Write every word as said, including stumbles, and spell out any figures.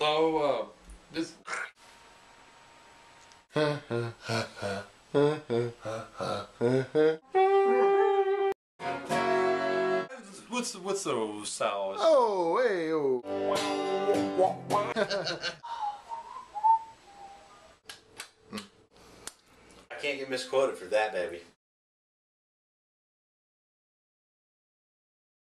So, uh, this. What's what's the sound? Oh, hey, oh. I can't get misquoted for that, baby.